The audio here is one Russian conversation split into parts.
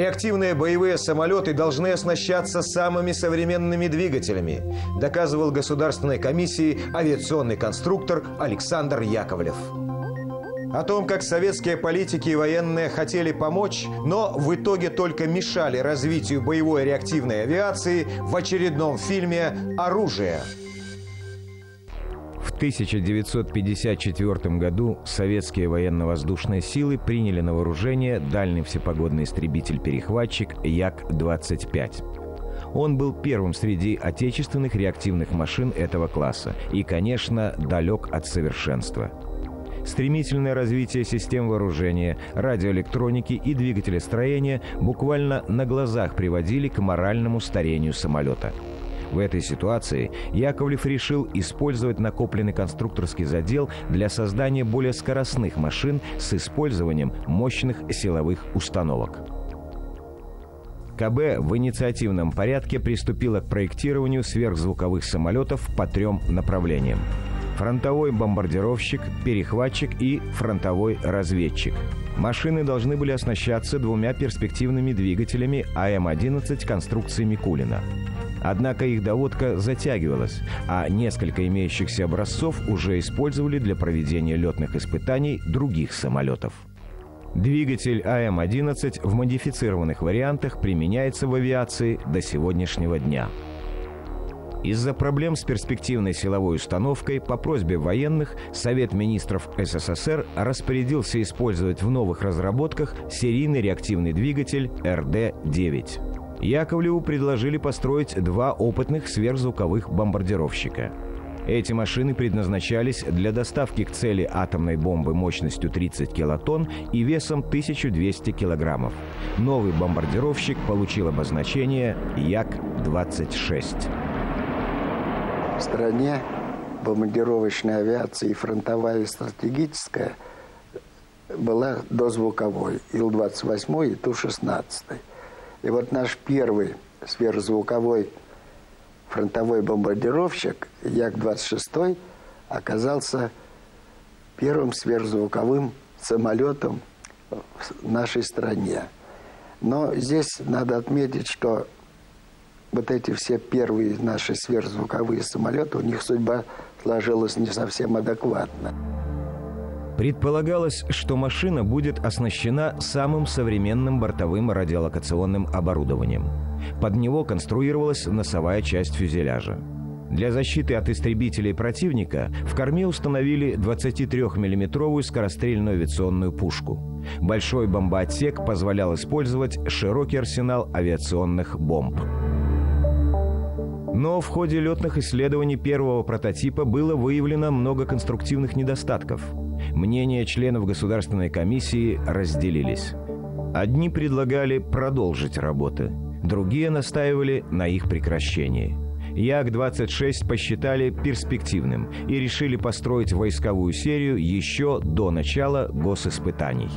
Реактивные боевые самолеты должны оснащаться самыми современными двигателями, доказывал Государственной комиссии авиационный конструктор Александр Яковлев. О том, как советские политики и военные хотели помочь, но в итоге только мешали развитию боевой реактивной авиации, в очередном фильме «Оружие». В 1954 году советские военно-воздушные силы приняли на вооружение дальний всепогодный истребитель-перехватчик Як-25. Он был первым среди отечественных реактивных машин этого класса и, конечно, далек от совершенства. Стремительное развитие систем вооружения, радиоэлектроники и двигателестроения буквально на глазах приводили к моральному старению самолета. В этой ситуации Яковлев решил использовать накопленный конструкторский задел для создания более скоростных машин с использованием мощных силовых установок. КБ в инициативном порядке приступила к проектированию сверхзвуковых самолетов по 3 направлениям: фронтовой бомбардировщик, перехватчик и фронтовой разведчик. Машины должны были оснащаться 2 перспективными двигателями АМ-11 конструкции Микулина. Однако их доводка затягивалась, а несколько имеющихся образцов уже использовали для проведения летных испытаний других самолетов. Двигатель АМ-11 в модифицированных вариантах применяется в авиации до сегодняшнего дня. Из-за проблем с перспективной силовой установкой по просьбе военных Совет министров СССР распорядился использовать в новых разработках серийный реактивный двигатель РД-9. Яковлеву предложили построить 2 опытных сверхзвуковых бомбардировщика. Эти машины предназначались для доставки к цели атомной бомбы мощностью 30 килотонн и весом 1200 килограммов. Новый бомбардировщик получил обозначение Як-26. В стране бомбардировочная авиация и фронтовая, и стратегическая была дозвуковой. Ил-28 и Ту-16. И вот наш первый сверхзвуковой фронтовой бомбардировщик Як-26 оказался первым сверхзвуковым самолетом в нашей стране. Но здесь надо отметить, что вот эти все первые наши сверхзвуковые самолеты, у них судьба сложилась не совсем адекватно. Предполагалось, что машина будет оснащена самым современным бортовым радиолокационным оборудованием. Под него конструировалась носовая часть фюзеляжа. Для защиты от истребителей противника в корме установили 23-миллиметровую скорострельную авиационную пушку. Большой бомбоотсек позволял использовать широкий арсенал авиационных бомб. Но в ходе летных исследований первого прототипа было выявлено много конструктивных недостатков. Мнения членов Государственной комиссии разделились. Одни предлагали продолжить работы, другие настаивали на их прекращении. Як-26 посчитали перспективным и решили построить войсковую серию еще до начала госиспытаний.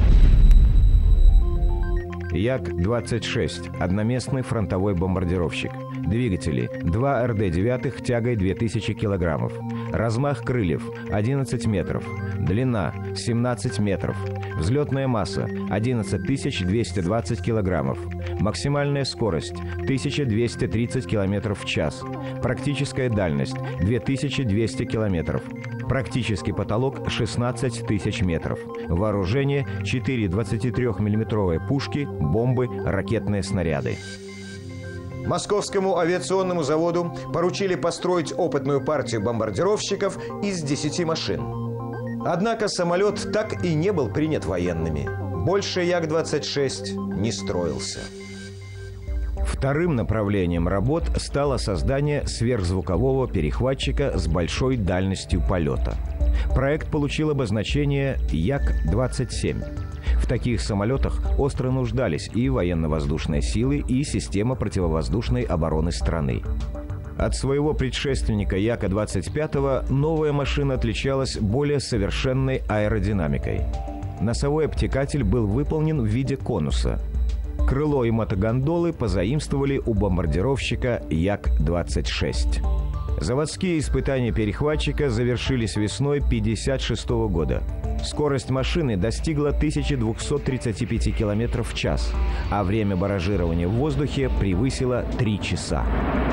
Як-26 – одноместный фронтовой бомбардировщик. Двигатели – 2 РД-9 тягой 2000 килограммов. Размах крыльев – 11 метров. Длина – 17 метров. Взлетная масса – 11 220 килограммов. Максимальная скорость – 1230 километров в час. Практическая дальность – 2200 километров. Практический потолок – 16 тысяч метров. Вооружение – 4 23-миллиметровые пушки, бомбы, ракетные снаряды. Московскому авиационному заводу поручили построить опытную партию бомбардировщиков из 10 машин. Однако самолет так и не был принят военными. Больше Як-26 не строился. Вторым направлением работ стало создание сверхзвукового перехватчика с большой дальностью полета. Проект получил обозначение Як-27. В таких самолетах остро нуждались и военно-воздушные силы, и система противовоздушной обороны страны. От своего предшественника Яка-25 новая машина отличалась более совершенной аэродинамикой. Носовой обтекатель был выполнен в виде конуса. Крыло и мотогондолы позаимствовали у бомбардировщика Як-26. Заводские испытания перехватчика завершились весной 1956 года. Скорость машины достигла 1235 км в час, а время баражирования в воздухе превысило 3 часа.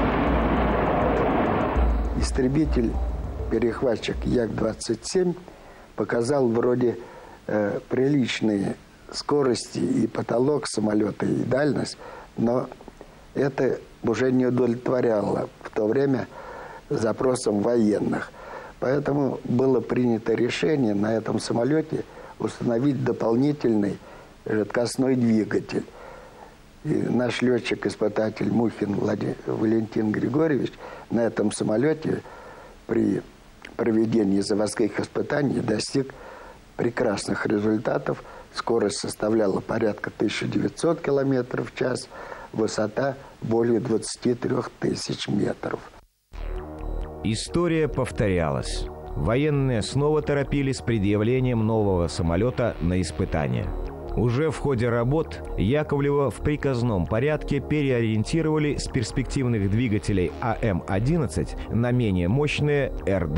Истребитель-перехватчик Як-27 показал вроде приличные скорости и потолок самолета, и дальность, но это уже не удовлетворяло в то время запросам военных. Поэтому было принято решение на этом самолете установить дополнительный жидкостной двигатель. И наш летчик-испытатель Мухин Валентин Григорьевич на этом самолете при проведении заводских испытаний достиг прекрасных результатов. Скорость составляла порядка 1900 км в час, высота более 23 тысяч метров. История повторялась. Военные снова торопились с предъявлением нового самолета на испытания. Уже в ходе работ Яковлева в приказном порядке переориентировали с перспективных двигателей АМ-11 на менее мощные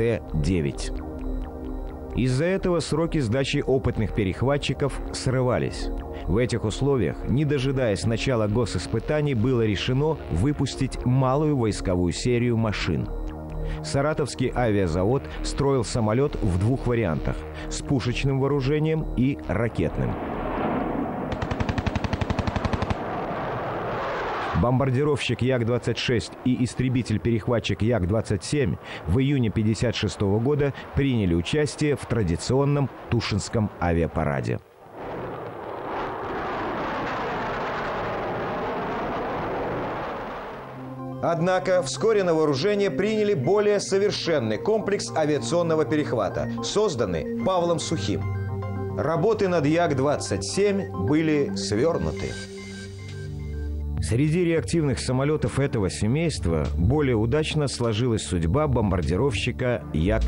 РД-9. Из-за этого сроки сдачи опытных перехватчиков срывались. В этих условиях, не дожидаясь начала госиспытаний, было решено выпустить малую войсковую серию машин. Саратовский авиазавод строил самолет в двух вариантах – с пушечным вооружением и ракетным. Бомбардировщик Як-26 и истребитель-перехватчик Як-27 в июне 1956 года приняли участие в традиционном Тушинском авиапараде. Однако вскоре на вооружение приняли более совершенный комплекс авиационного перехвата, созданный Павлом Сухим. Работы над Як-27 были свернуты. Среди реактивных самолетов этого семейства более удачно сложилась судьба бомбардировщика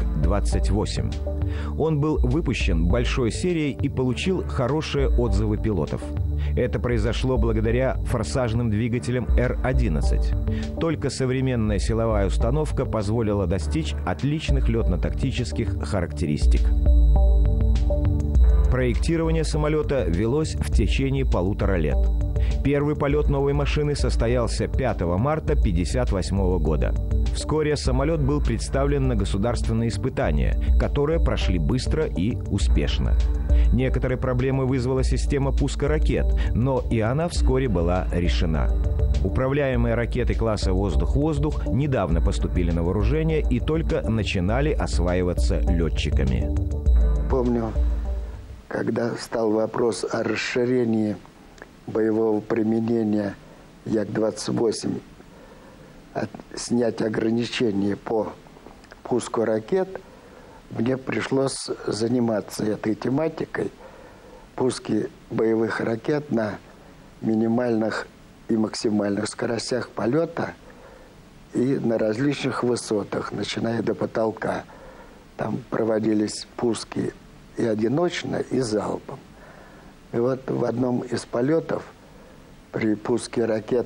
Як-28. Он был выпущен большой серией и получил хорошие отзывы пилотов. Это произошло благодаря форсажным двигателям Р-11. Только современная силовая установка позволила достичь отличных летно-тактических характеристик. Проектирование самолета велось в течение 1,5 лет. Первый полет новой машины состоялся 5 марта 1958 года. Вскоре самолет был представлен на государственные испытания, которые прошли быстро и успешно. Некоторые проблемы вызвала система пуска ракет, но и она вскоре была решена. Управляемые ракеты класса «Воздух-воздух» недавно поступили на вооружение и только начинали осваиваться летчиками. Помню, когда стал вопрос о расширении боевого применения Як-28, снять ограничения по пуску ракет, мне пришлось заниматься этой тематикой. Пуски боевых ракет на минимальных и максимальных скоростях полета и на различных высотах, начиная до потолка. Там проводились пуски и одиночно, и залпом. И вот в одном из полетов при пуске ракет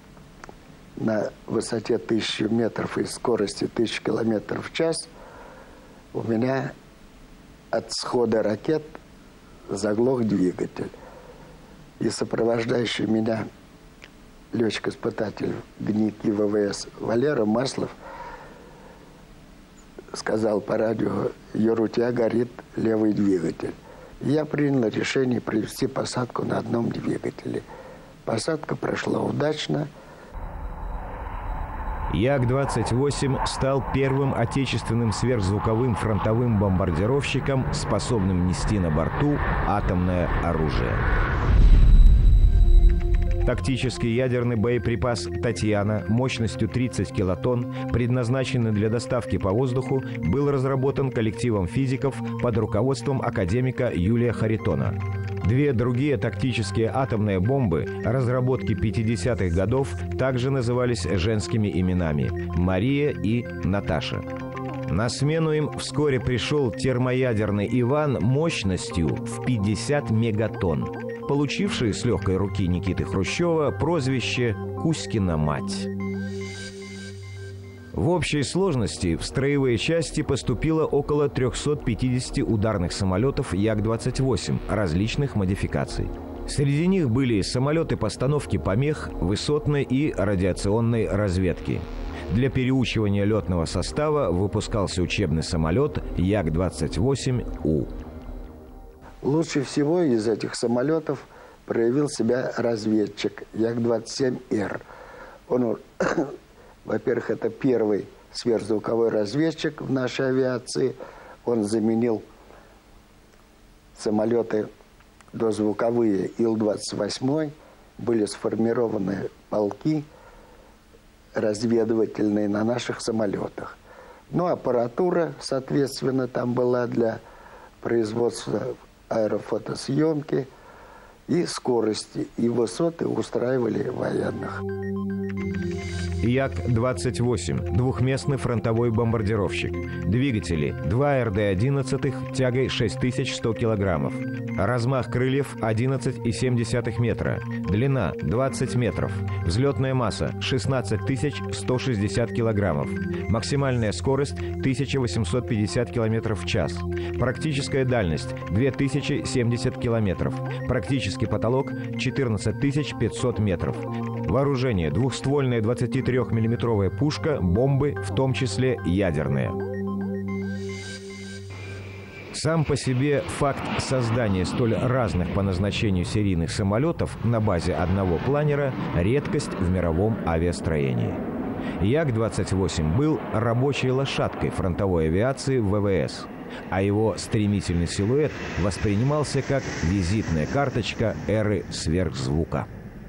на высоте 1000 метров и скорости 1000 километров в час у меня от схода ракет заглох двигатель. И сопровождающий меня летчик-испытатель ГНИК ВВС Валера Маслов сказал по радио: «Юр, у тебя горит левый двигатель». Я принял решение провести посадку на одном двигателе. Посадка прошла удачно. Як-28 стал первым отечественным сверхзвуковым фронтовым бомбардировщиком, способным нести на борту атомное оружие. Тактический ядерный боеприпас «Татьяна» мощностью 30 килотонн, предназначенный для доставки по воздуху, был разработан коллективом физиков под руководством академика Юлия Харитона. Две другие тактические атомные бомбы разработки 50-х годов также назывались женскими именами – Мария и Наташа. На смену им вскоре пришел термоядерный Иван мощностью в 50 мегатонн, получивший с легкой руки Никиты Хрущева прозвище «Кузькина мать». В общей сложности в строевые части поступило около 350 ударных самолетов Як-28 различных модификаций. Среди них были самолеты постановки помех, высотной и радиационной разведки. Для переучивания летного состава выпускался учебный самолет Як-28У. Лучше всего из этих самолетов проявил себя разведчик Як-27Р. Он, во-первых, это первый сверхзвуковой разведчик в нашей авиации. Он заменил самолеты дозвуковые Ил-28. Были сформированы полки разведывательные на наших самолетах. Ну, аппаратура, соответственно, там была для производства аэрофотосъемки, и скорости, и высоты устраивали военных. Як-28 – двухместный фронтовой бомбардировщик. Двигатели – 2 РД-11 тягой 6100 килограммов. Размах крыльев – 11,7 метра. Длина – 20 метров. Взлетная масса – 16160 килограммов. Максимальная скорость – 1850 километров в час. Практическая дальность – 2070 километров. Практический потолок – 14500 метров. Вооружение – двухствольная 23-миллиметровая пушка, бомбы, в том числе ядерные. Сам по себе факт создания столь разных по назначению серийных самолетов на базе одного планера – редкость в мировом авиастроении. Як-28 был рабочей лошадкой фронтовой авиации в ВВС, а его стремительный силуэт воспринимался как визитная карточка эры сверхзвука.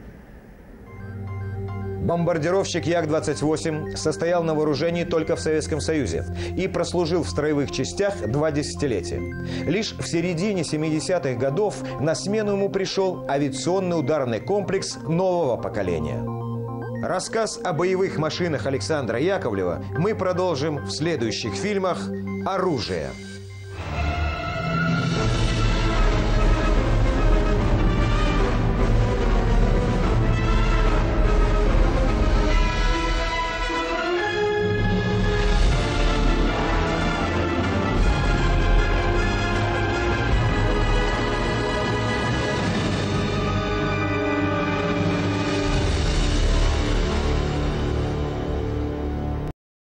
Бомбардировщик Як-28 состоял на вооружении только в Советском Союзе и прослужил в строевых частях 2 десятилетия. Лишь в середине 70-х годов на смену ему пришел авиационный ударный комплекс нового поколения. Рассказ о боевых машинах Александра Яковлева мы продолжим в следующих фильмах «Оружие».